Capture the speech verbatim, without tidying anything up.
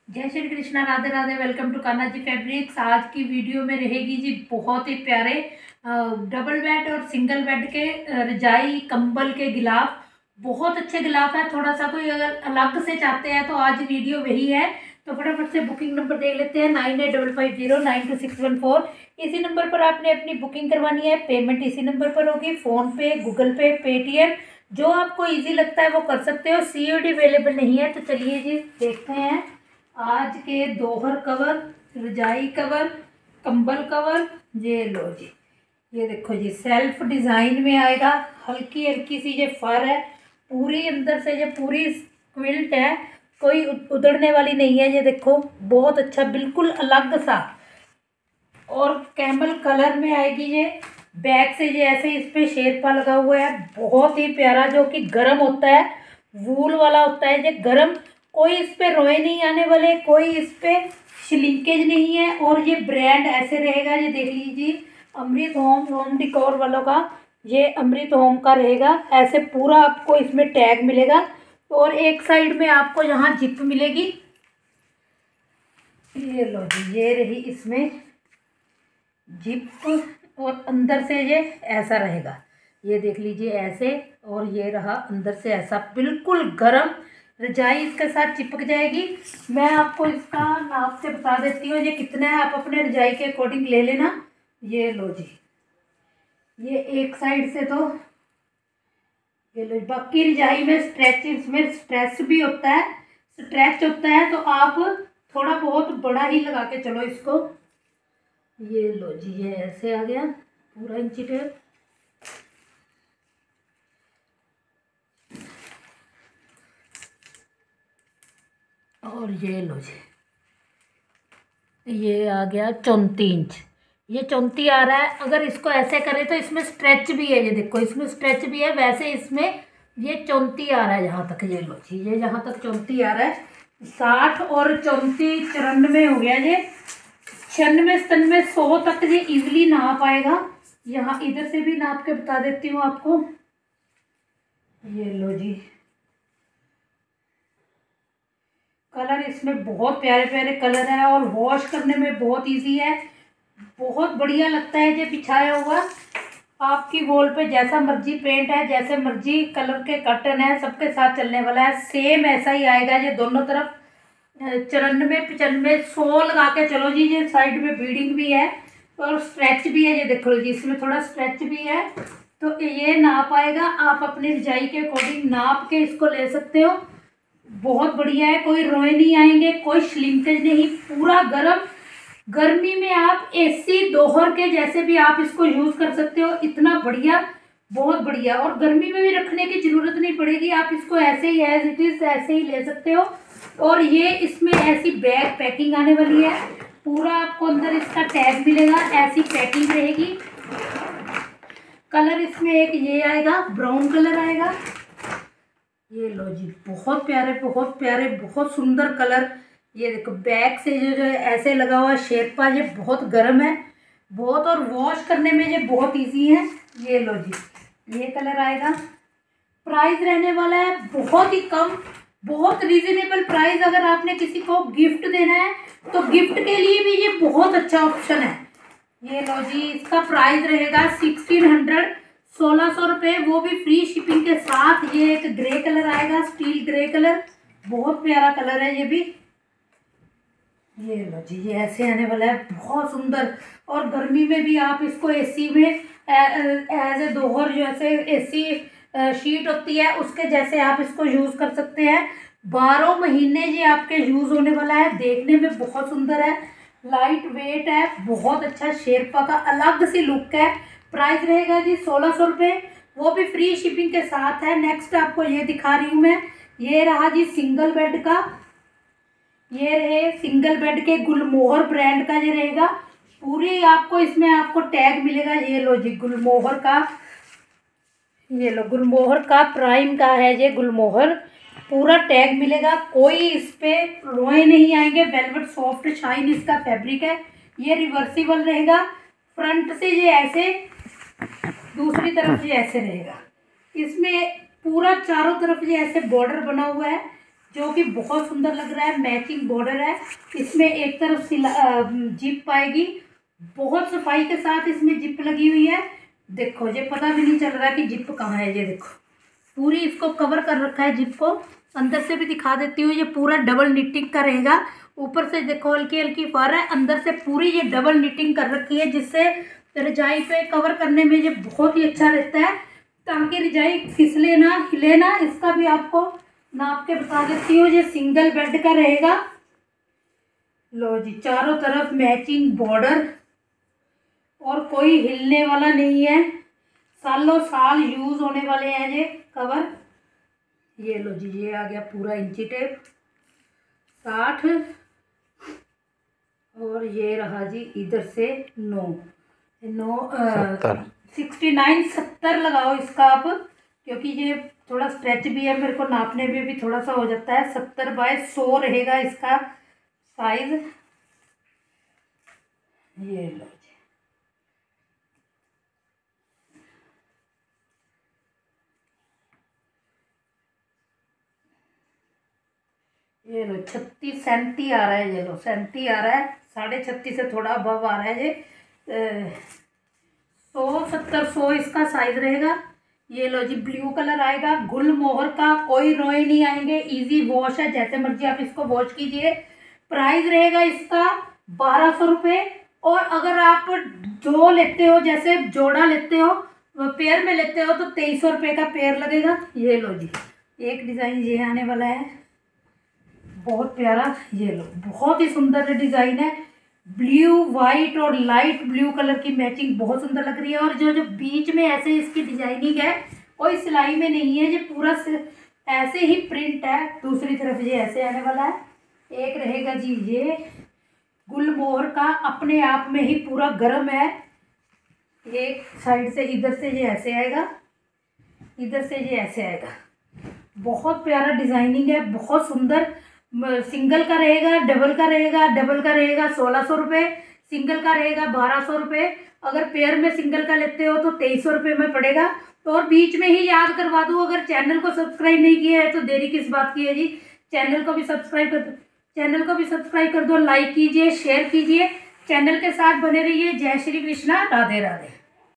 जय Shri Krishna, Radhe Radhe. Welcome to Kanha ji fabrics. आज की वीडियो में रहेगी जी बहुत ही प्यारे डबल बेड और सिंगल बेड के रजाई कंबल के गिलाफ। बहुत अच्छे गिलाफ है। थोड़ा सा कोई अगर अलग से चाहते हैं तो आज वीडियो वही है। तो फटाफट से बुकिंग नंबर देख लेते हैं, nine eight double five zero nine two six one four. इसी नंबर पर आपने अपनी बुकिंग करवानी है। पेमेंट इसी नंबर पर होगी, फ़ोन पे, गूगल पे, पेटीएम, जो आपको ईजी लगता है वो कर सकते हो। सी ओ डी अवेलेबल नहीं है। तो चलिए जी देखते हैं आज के दोहर कवर, रजाई कवर, कंबल कवर। ये लो जी, ये देखो जी, सेल्फ डिज़ाइन में आएगा। हल्की हल्की सी ये फर है, पूरी अंदर से ये पूरी क्विल्ट है, कोई उधड़ने वाली नहीं है। ये देखो बहुत अच्छा, बिल्कुल अलग सा। और कैमल कलर में आएगी ये। बैक से ये ऐसे इस पे शेरपा लगा हुआ है, बहुत ही प्यारा, जो कि गर्म होता है, वूल वाला होता है ये गर्म। कोई इस पे रोए नहीं आने वाले, कोई इस पे श्लिंकेज नहीं है। और ये ब्रांड ऐसे रहेगा, ये देख लीजिए, अमृत होम होम डिकोर वालों का, ये अमृत होम का रहेगा। ऐसे पूरा आपको इसमें टैग मिलेगा। और एक साइड में आपको यहाँ जिप मिलेगी। ये लो जी, ये रही इसमें जिप। और अंदर से ये ऐसा रहेगा, ये देख लीजिए ऐसे। और ये रहा अंदर से ऐसा, बिल्कुल गरम रजाई इसके साथ चिपक जाएगी। मैं आपको इसका नाप से बता देती हूँ ये कितना है, आप अपने रजाई के अकॉर्डिंग ले लेना। ये लो जी, ये एक साइड से तो ये लो। बाकी रजाई में स्ट्रेच, इसमें स्ट्रेच भी होता है, स्ट्रेच होता है, तो आप थोड़ा बहुत बड़ा ही लगा के चलो इसको। ये लो जी, ये ऐसे आ गया पूरा इंची टेप। और ये लो जी, ये आ गया चौंतीस इंच। ये चौंतीस आ रहा है। अगर इसको ऐसे करें तो इसमें स्ट्रेच भी है, ये देखो इसमें स्ट्रेच भी है। वैसे इसमें ये चौंतीस आ रहा है यहाँ तक। ये लो जी, ये यहाँ तक चौंतीस आ रहा है। साठ और चौंतीस चौरानवे हो गया। ये छियानवे सतानवे सौ तक ये इजीली नाप आएगा। यहाँ इधर से भी नाप के बता देती हूँ आपको। ये लो जी, कलर इसमें बहुत प्यारे प्यारे कलर है और वॉश करने में बहुत इजी है। बहुत बढ़िया लगता है ये बिछाया हुआ। आपकी वॉल पे जैसा मर्जी पेंट है, जैसे मर्जी कलर के कर्टन है, सबके साथ चलने वाला है। सेम ऐसा ही आएगा ये दोनों तरफ। चौरानवे पचानवे सौ लगा के चलो जी। ये साइड में बीडिंग भी है और स्ट्रेच भी है, ये देखो जी, इसमें थोड़ा स्ट्रेच भी है। तो ये नाप आएगा, आप अपनी रजाई के अकॉर्डिंग नाप के इसको ले सकते हो। बहुत बढ़िया है, कोई रोए नहीं आएंगे, कोई श्लिंकेज नहीं, पूरा गर्म। गर्मी में आप एसी दोहर के जैसे भी आप इसको यूज़ कर सकते हो। इतना बढ़िया, बहुत बढ़िया। और गर्मी में भी रखने की ज़रूरत नहीं पड़ेगी, आप इसको ऐसे ही एज इट इज़ ऐसे ही ले सकते हो। और ये इसमें ऐसी बैग पैकिंग आने वाली है, पूरा आपको अंदर इसका टैग मिलेगा, ऐसी पैकिंग रहेगी। कलर इसमें एक ये आएगा, ब्राउन कलर आएगा। ये लो जी, बहुत प्यारे बहुत प्यारे बहुत सुंदर कलर। ये देखो बैक से जो जो ऐसे लगा हुआ शेरपा, ये बहुत गर्म है बहुत, और वॉश करने में ये बहुत इजी है। ये लो जी, ये कलर आएगा। प्राइस रहने वाला है बहुत ही कम, बहुत रीजनेबल प्राइस। अगर आपने किसी को गिफ्ट देना है तो गिफ्ट के लिए भी ये बहुत अच्छा ऑप्शन है। ये लो जी, इसका प्राइस रहेगा सिक्सटीन हंड्रेड, सोलह सौ रुपये, वो भी फ्री शिपिंग के साथ। ये एक ग्रे कलर आएगा, स्टील ग्रे कलर, बहुत प्यारा कलर है ये भी। ये लो जी, ये ऐसे आने वाला है, बहुत सुंदर। और गर्मी में भी आप इसको एसी में एज ए दोहर, जैसे एसी शीट होती है उसके जैसे आप इसको यूज़ कर सकते हैं। बारह महीने ये आपके यूज़ होने वाला है। देखने में बहुत सुंदर है, लाइट वेट है, बहुत अच्छा, शेरपा का अलग सी लुक है। प्राइस रहेगा जी सोलह सौ रुपये, वो भी फ्री शिपिंग के साथ है। नेक्स्ट आपको ये दिखा रही हूँ मैं, ये रहा जी सिंगल बेड का। ये रहे सिंगल बेड के, गुलमोहर ब्रांड का ये रहेगा। पूरी आपको इसमें आपको टैग मिलेगा। ये लो जी, गुलमोहर का, ये लो गुलमोहर का प्राइम का है ये गुलमोहर, पूरा टैग मिलेगा। कोई इस पे रोए नहीं आएंगे, वेलवेट सॉफ्ट शाइन इसका फैब्रिक है। ये रिवर्सिबल रहेगा, फ्रंट से ये ऐसे, दूसरी तरफ ये ऐसे रहेगा। इसमें पूरा चारों तरफ ये ऐसे बॉर्डर बना हुआ है। जो कि बहुत सुंदर लग रहा है। मैचिंग बॉर्डर है, इसमें एक तरफ सिला जिप आएगी, बहुत सफाई के साथ इसमें जिप लगी हुई है। देखो ये पता भी नहीं चल रहा कि जिप कहाँ है। ये देखो पूरी इसको कवर कर रखा है जिप को। अंदर से भी दिखा देती हूँ, ये पूरा डबल निटिंग का रहेगा। ऊपर से देखो हल्की हल्की फर है, अंदर से पूरी ये डबल निटिंग कर रखी है, जिससे रजाई पे कवर करने में ये बहुत ही अच्छा रहता है, ताकि रजाई फिसले ना, हिले ना। इसका भी आपको नाप के बता देती हूँ। ये सिंगल बेड का रहेगा। लो जी, चारों तरफ मैचिंग बॉर्डर और कोई हिलने वाला नहीं है, सालों साल यूज होने वाले हैं ये कवर। ये लो जी, ये आ गया पूरा इंची टेप साठ, और ये रहा जी इधर से नौ नौ सिक्सटी नाइन सत्तर लगाओ इसका आप, क्योंकि ये थोड़ा स्ट्रेच भी है, मेरे को नापने में भी थोड़ा सा हो जाता है। सत्तर बाय सौ रहेगा इसका साइज। ये लो जी, ये लो छत्तीस सैंती आ रहा है। ये लो सैंती आ रहा है, साढ़े छत्तीस से थोड़ा अबव आ रहा है ये। सौ सत्तर सौ इसका साइज रहेगा। ये लो जी, ब्लू कलर आएगा, गुलमोहर का, कोई रोए नहीं आएंगे, इजी वॉश है, जैसे मर्जी आप इसको वॉश कीजिए। प्राइस रहेगा इसका बारह सौ रुपये। और अगर आप दो लेते हो, जैसे जोड़ा लेते हो, पेयर में लेते हो, तो तेईस सौ रुपये का पेयर लगेगा। ये लो जी, एक डिज़ाइन ये आने वाला है, बहुत प्यारा। ये लो बहुत ही सुंदर डिज़ाइन है, ब्लू वाइट और लाइट ब्लू कलर की मैचिंग बहुत सुंदर लग रही है। और जो जो बीच में ऐसे इसकी डिजाइनिंग है, कोई सिलाई में नहीं है, ये पूरा ऐसे ही प्रिंट है। दूसरी तरफ ये ऐसे आने वाला है। एक रहेगा जी ये गुलमोहर का, अपने आप में ही पूरा गर्म है। एक साइड से इधर से ये ऐसे आएगा, इधर से ये ऐसे आएगा। बहुत प्यारा डिजाइनिंग है, बहुत सुंदर। सिंगल का रहेगा, डबल का रहेगा। डबल का रहेगा सोलह सौ रुपये, सिंगल का रहेगा बारह सौ रुपये। अगर पेयर में सिंगल का लेते हो तो तेईस सौ रुपये में पड़ेगा। तो और बीच में ही याद करवा दूँ, अगर चैनल को सब्सक्राइब नहीं किया है तो देरी किस बात की है जी। चैनल को भी सब्सक्राइब कर दो, चैनल को भी सब्सक्राइब कर दो, लाइक कीजिए, शेयर कीजिए, चैनल के साथ बने रहिए। जय श्री कृष्णा, राधे राधे।